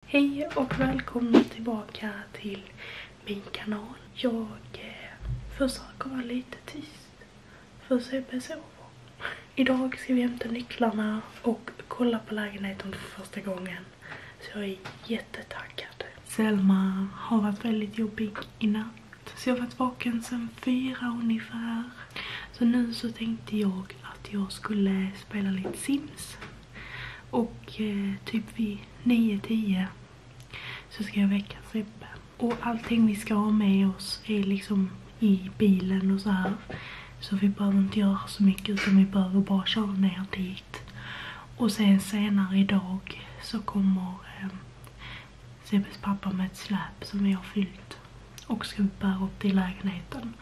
Hej och välkomna tillbaka till min kanal. Jag försöker vara lite tyst för Sebbe sover. Idag ska vi hämta nycklarna och kolla på lägenheten för första gången. Så jag är jättetaggad. Selma har varit väldigt jobbig i natt. Så jag har varit vaken sedan 4 ungefär. Så nu så tänkte jag att jag skulle spela lite Sims. Och typ vid 9-10 så ska jag väcka Sebbe. Och allting vi ska ha med oss är liksom i bilen och så här. Så vi behöver inte göra så mycket utan vi behöver bara köra ner dit. Och sen senare idag så kommer Sebbes pappa med ett släp som vi har fyllt. Och ska vi bära upp till lägenheten.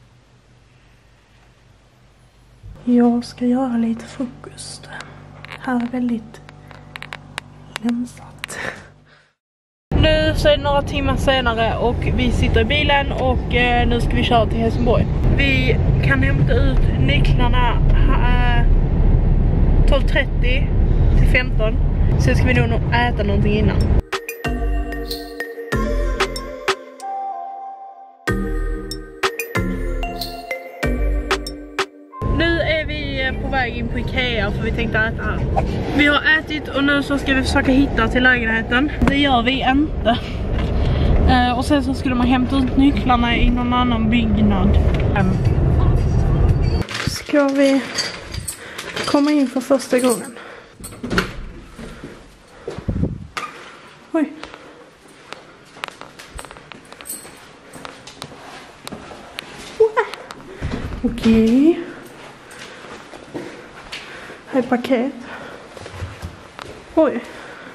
Jag ska göra lite frukost. Här är väldigt lämsat. Nu så är det några timmar senare och vi sitter i bilen och nu ska vi köra till Helsingborg. Vi kan hämta ut nycklarna 12:30 till 15. Sen ska vi nog äta någonting innan. Nu är vi på väg in på Ikea för vi tänkte äta här. Vi har ätit och nu så ska vi försöka hitta till lägenheten. Det gör vi inte. Och sen så skulle man hämta ut nycklarna i någon annan byggnad. Ska vi komma in för första gången? Oj. Okej. Här är paket. Oj.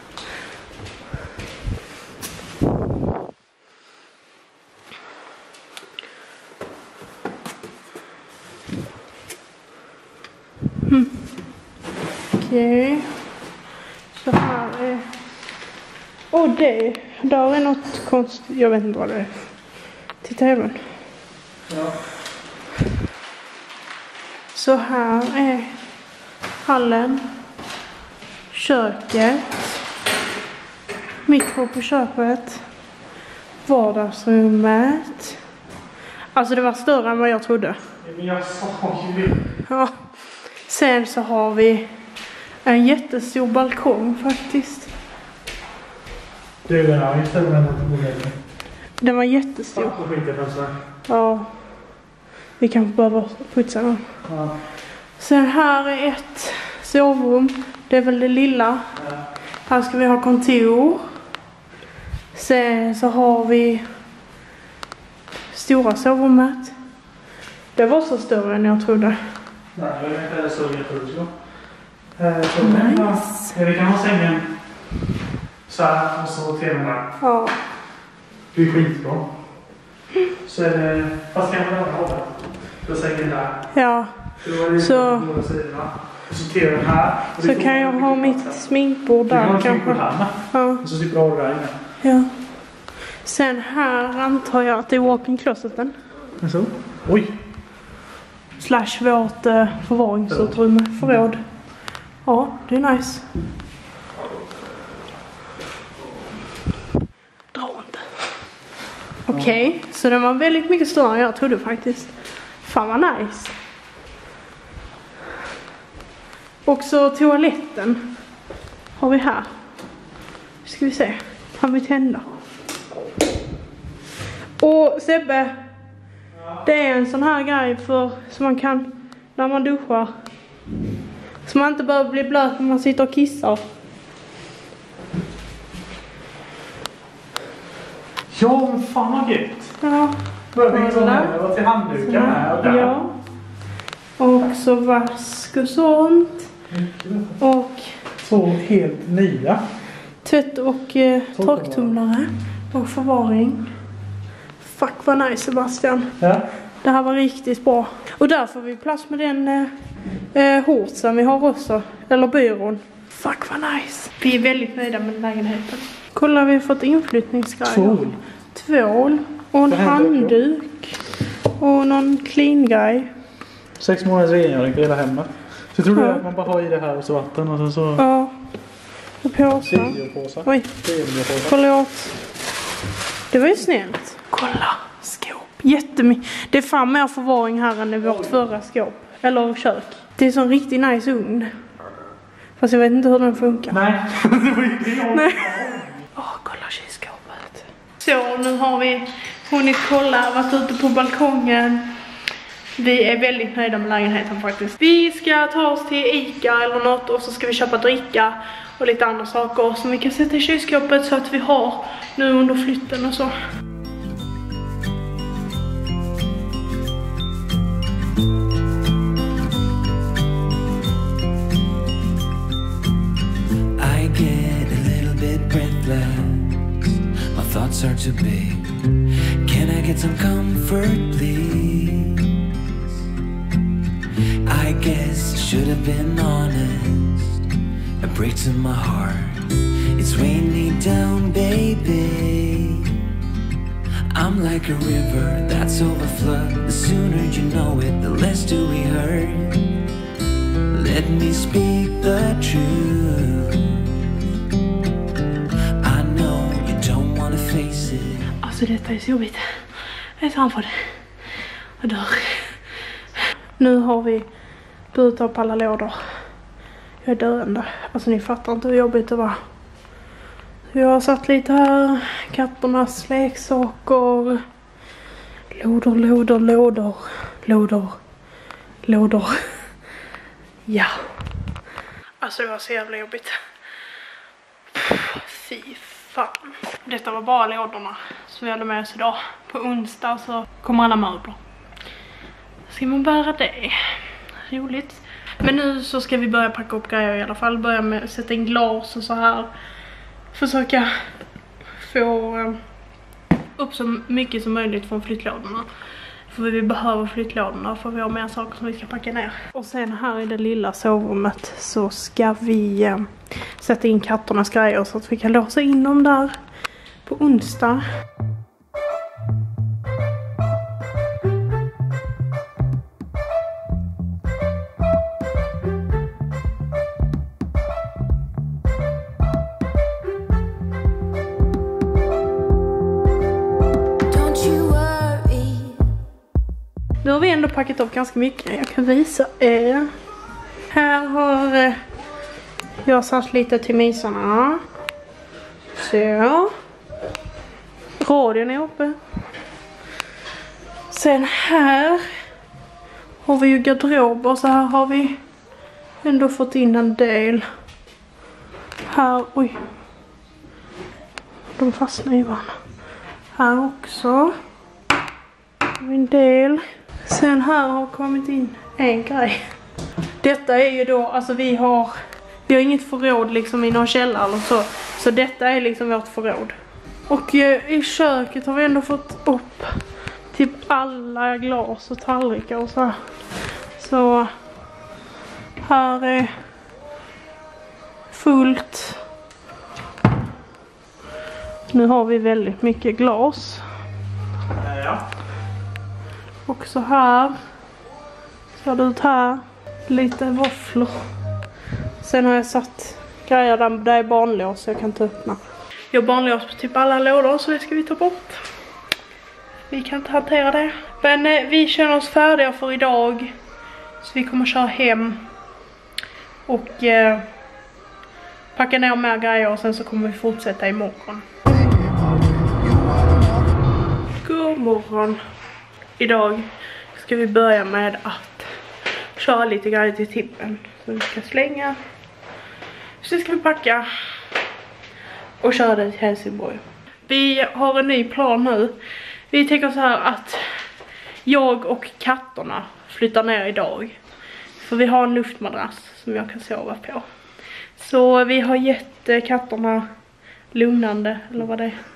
Okej. Så här är... där är något konstigt. Jag vet inte vad det är. Titta även. Ja. Så här är hallen. Köket. Mikro på köpet. Vardagsrummet. Alltså det var större än vad jag trodde. Men jag sa ju det. Ja. Sen så har vi en jättestor balkong faktiskt. Den är ju större än att bo. Den var jättestor. Ja. Vi kanske behöver putsa den. Ja. Sen här är ett sovrum. Det är väl det lilla. Ja. Här ska vi ha kontor. Sen så har vi stora sovrummet. Det var så större än jag trodde. Nej, det är inte så jättestort. Nice. Vi kan ha sängen så här och så tvn där. Ja. Det är skitbra. Så är det... Fast kan man ha det? Då sängen där. Ja. Så... Och så tvn här. Så kan jag ha mitt sminkbord där kanske. Ja. Och så slipper du ha det där inne. Ja. Sen här antar jag att det är walk-in closeten. Så. Oj. Slash vårt förvaringsutrymme. Förråd. Ja, det är nice. Dra inte. Okej, så den var väldigt mycket större än jag trodde faktiskt. Fan vad nice. Och så toaletten har vi här. Ska vi se. Kan vi tända? Och Sebbe, det är en sån här grej för som man kan när man duschar. Så man inte behöver bli blöt när man sitter och kissar. Ja, men fan vad gött. Ja. Vad till handdukar här och där. Ja. Och så vask och sånt. Och så helt nya. Tvätt och torktumlare. Och förvaring. Fuck vad nice Sebastian. Ja. Det här var riktigt bra. Och där får vi plats med den horsen vi har också. Eller byrån. Fuck vad nice. Vi är väldigt nöjda med lägenheten. Kolla, vi har fått inflyttningsgrejer. Tvål. Och en handduk. Och någon clean grej. 6 månaders rengöring för hela hemmet. Så tror du att man bara har i det här och så vatten och så... Ja. Påsar. Oj, förlåt. Det var ju snällt. Kolla, skåp. Jättemycket. Det är fan mer förvaring här än i vårt förra skåp. Eller kök. Det är sån riktigt nice ugn. Fast jag vet inte hur den funkar. Nej, det var ju det. Nej. Kolla kylskåpet. Så, nu har vi hunnit kolla, varit ute på balkongen. Vi är väldigt nöjda med lägenheten faktiskt. Vi ska ta oss till Ica eller något och så ska vi köpa dricka och lite andra saker som vi kan sätta i kylskåpet så att vi har nu under flytten och så. I get a little bit breathless. My thoughts are too big. Can I get some comfort, please? I guess I should have been honest. A break to my heart. It's weighing me down, baby. I'm like a river that's overflowed. The sooner you know it, the less do we hurt. Let me speak the truth. I know you don't wanna face it. Alltså detta är så jobbigt. Jag är så anförd. Jag dör. Nu har vi burit upp alla lådor. Jag är döende. Alltså ni fattar inte hur jobbigt det var. Jag har satt lite här. Katternas leksaker. Lådor. Ja. Alltså det var så jävla jobbigt. Fy fan. Detta var bara lådorna som vi hade med oss idag. På onsdag så kommer alla möbler. Ska man bära det? Roligt. Men nu så ska vi börja packa upp grejer i alla fall. Börja med att sätta in glas och så här. Försöka få upp så mycket som möjligt från flyttlådorna. För vi behöver flyttlådorna för vi har mer saker som vi ska packa ner. Och sen här i det lilla sovrummet så ska vi sätta in katternas grejer så att vi kan låsa in dem där på onsdag. Nu har vi ändå packat upp ganska mycket. Jag kan visa er. Här har jag satt lite till mysarna. Så. Radion är uppe. Sen här har vi ju garderober. Så här har vi ändå fått in en del. Här, oj. De fastnar i varandra. Här också. En del. Sen här har kommit in en grej. Detta är ju då, alltså vi har inget förråd liksom i någon källare eller så. Så detta är liksom vårt förråd. Och i köket har vi ändå fått upp typ alla glas och tallrikar och så här. Så här är fullt. Nu har vi väldigt mycket glas. Ja. Och så här ser det ut här. Lite våfflor. Sen har jag satt grejer där är barnlås så jag kan ta öppna. Jag har barnlås på typ alla lådor så det ska vi ta bort. Vi kan inte hantera det. Men vi känner oss färdiga för idag. Så vi kommer köra hem. Och packa ner mer grejer och sen så kommer vi fortsätta imorgon. God morgon. Idag ska vi börja med att köra lite grejer till tippen. Så vi ska slänga. Så ska vi packa och köra det till Helsingborg. Vi har en ny plan nu. Vi tänker så här att jag och katterna flyttar ner idag. För vi har en luftmadrass som jag kan sova på. Så vi har gett katterna lugnande, eller vad det är.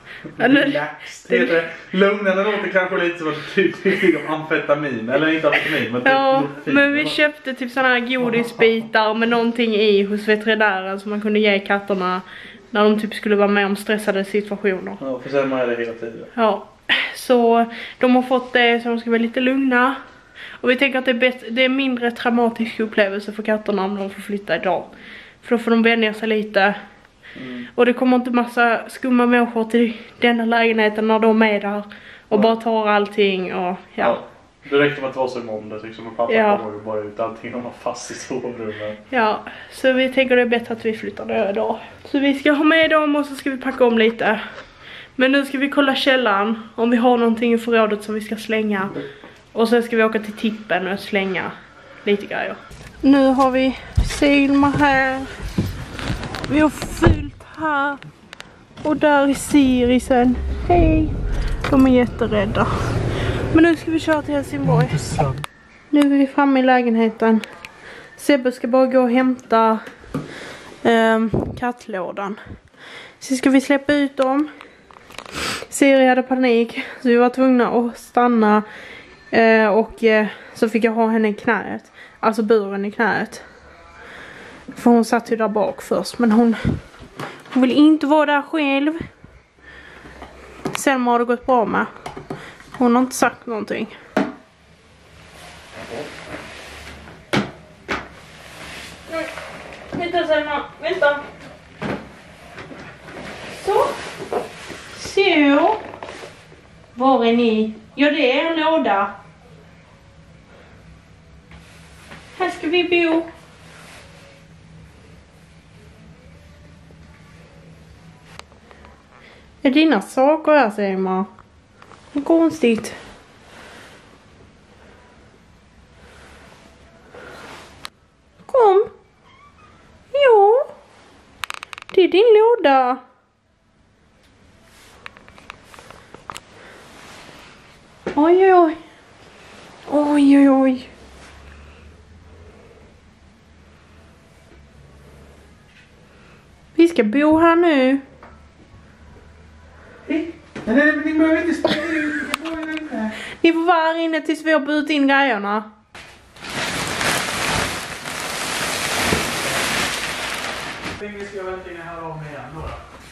Lugnande låter kanske lite som att du tycker om amfetamin. Eller inte amfetamin, men ja, men vi köpte typ sådana här godisbitar med någonting i hos veterinären som man kunde ge katterna när de typ skulle vara med om stressade situationer. Ja, för sen är det hela tiden. Ja, så de har fått det så de ska vara lite lugna. Och vi tänker att det är mindre traumatisk upplevelse för katterna om de får flytta idag. För då får de vänja sig lite Och det kommer inte massa skumma människor till denna lägenheten när de är där. Och bara tar allting och ja. Det räckte med att vara så imorgon liksom. Och pappa kommer bara ut allting och var fast i sovrummet. Ja, så vi tänker det är bättre att vi flyttar där idag. Så vi ska ha med dem och så ska vi packa om lite. Men nu ska vi kolla källaren om vi har någonting i förrådet som vi ska slänga. Och sen ska vi åka till tippen och slänga lite grejer. Nu har vi Selma här. Vi har fyllt här. Och där är Sirisen. Hej. De är jätterädda. Men nu ska vi köra till Helsingborg. Nu är vi framme i lägenheten. Sebbe ska bara gå och hämta kattlådan. Så ska vi släppa ut dem. Siri hade panik. Så vi var tvungna att stanna. Och så fick jag ha henne i knät. Alltså buren i knät. För hon satt ju där bak först. Men hon vill inte vara där själv. Selma har det gått bra med. Hon har inte sagt någonting. Nej. Vänta Selma, vänta. Så. Så. Var är ni? Ja, det är en låda. Här ska vi bo. Är dina saker här, Selma? Vad konstigt. Kom. Jo. Det är din låda. Oj, oj. Oj, oj, oj. Vi ska bo här nu. Nej, ni behöver inte spela ut. Ni får vara här inne tills vi har burit in grejerna. Vi ska vänta in här om igen då.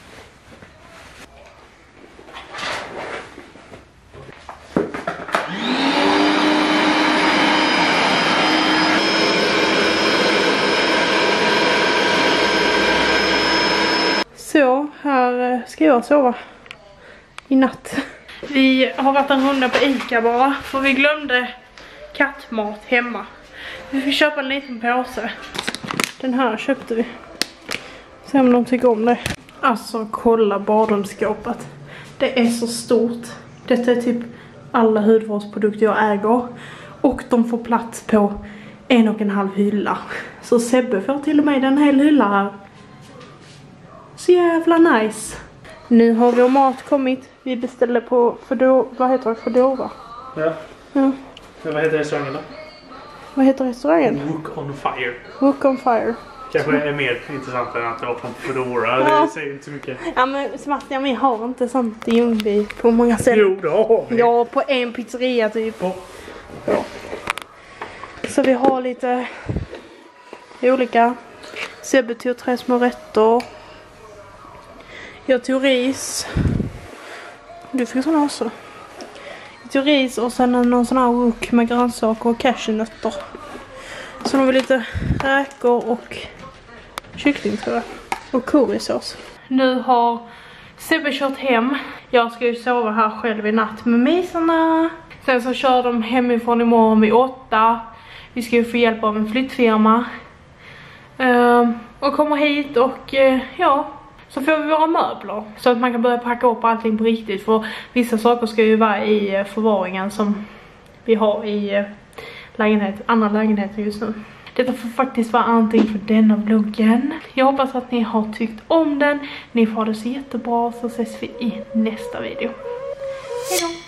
Så, här ska jag sova i natt. Vi har varit en runda på Ica bara, för vi glömde kattmat hemma. Vi fick köpa en liten påse. Den här köpte vi. Se om de tycker om det. Alltså, kolla badrumsskåpet. Det är så stort. Detta är typ alla hudvårdsprodukter jag äger. Och de får plats på 1,5 hylla. Så Sebbe får till och med en hel hylla här. Så jävla nice. Nu har vår mat kommit. Vi beställer på vad heter det? Foodora. Ja. Ja. Vad heter restaurangen då? Vad heter restaurangen? Wok on Fire. Wok on Fire. Kanske är mer intressant än att det var från Foodora. Ja. Det säger inte så mycket. Ja, men Sebastian, vi har inte sånt i Ljungby på många sätt. Jo, det har vi. Ja, på en pizzeria typ. Oh. Ja. Så vi har lite olika. Sebbe tog 3 små rätter. Jag tog ris. Du fick såna också. Jag tog ris och sen någon sån här wok med grönsaker och cashewnötter. Så har vi lite räkor och kyckling tror jag. Och currysås. Nu har Sebbe kört hem. Jag ska ju sova här själv i natt med mysarna. Sen så kör de hemifrån imorgon vid 8. Vi ska ju få hjälp av en flyttfirma. Och kommer hit och ja... Så får vi våra möbler. Så att man kan börja packa upp allting på riktigt. För vissa saker ska ju vara i förvaringen som vi har i andra lägenheter just nu. Detta får faktiskt vara allting för denna vloggen. Jag hoppas att ni har tyckt om den. Ni får det så jättebra, så ses vi i nästa video. Hej då!